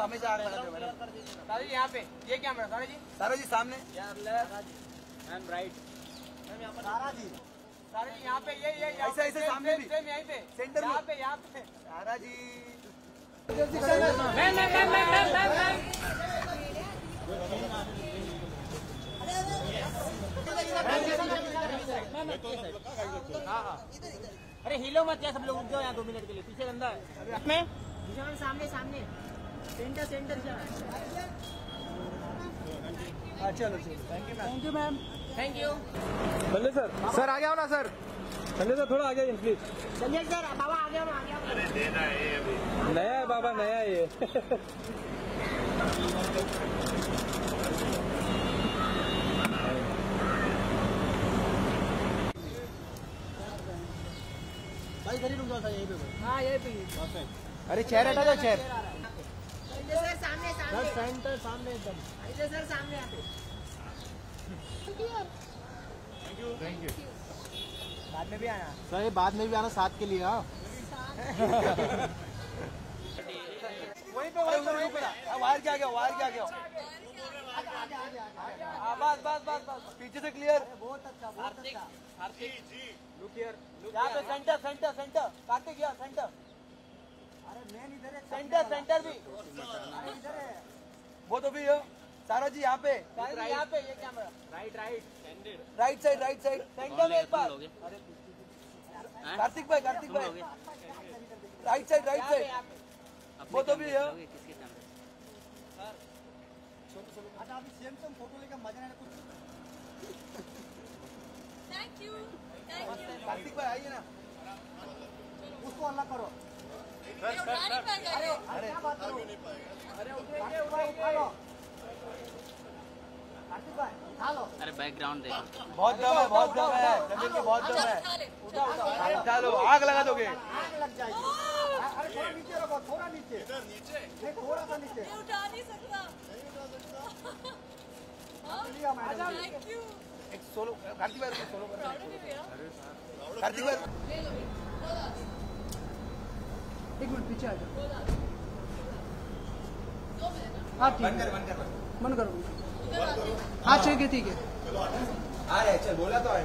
हमेशा आग लगा दो मैडम। सारा जी यहाँ पे ये कैमरा, सारा जी सामने एंड राइट। सारा जी यहाँ पे ये ऐसे सामने भी यहीं पे सेंटर में यहाँ पे सारा जी अरे हिलो मत क्या, सब लोग रुक जाओ यहाँ 2 मिनट के लिए। पीछे बंदा है में सामने सेंटर चलो thank you ma'am. Thank you Sanjay sir आ गया हो ना सर। संजय सर थोड़ा आ गया प्लीज। संजय सर बाबा आ गया। नया है बाबा, नया है ये। भाई इधर ही रुक जाओ, यहीं पे। हाँ यही पे। अरे चेयर हटा दो, चेयर सर सामने सेंटर सामने एकदम। सर सामने यहाँ पे। Thank you. बाद में भी आना सर, ये बाद में भी आना साथ के लिए। हाँ वहीं पे वायर क्या गया, वायर क्या गया। बस पीछे से क्लियर। बहुत अच्छा हार्दिक लुक हियर, यहाँ पे सेंटर कार्तिक यहाँ सेंटर। अरे मैन इधर है, सेंटर भी इधर है वो तो भी है। सारा जी यहाँ पे ये कैमरा राइट साइड सेंटर में एक बार। कार्तिक भाई राइट साइड वो तो भी है। अच्छा अभी सेम फोटो लेकर मजा नहीं कुछ। Thank you. कार्तिक भाई आइए ना, उसको अलग करो। अरे क्या बात करो। कार्तिक भाई उठा लो। अरे बैकग्राउंड देखो, बहुत दम है जमीन की, बहुत दम है। उठा लो, आग लगा दोगे। आग लग जाएगी। अरे थोड़ा नीचे रखो, थोड़ा नीचे। इधर नीचे नहीं, थोड़ा सा नीचे। उठा नहीं सकता। Thank you. एक सोलो कार्तिक भाई सोलो कर। कार्तिक भाई एक मिनट पीछे आ जाओ। हाँ बंद कर बंद करो। हाँ ठीक है आ रहे। चल बोला तो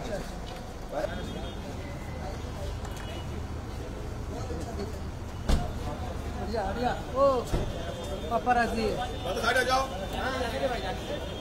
ओ पापा राजी है। जाओ।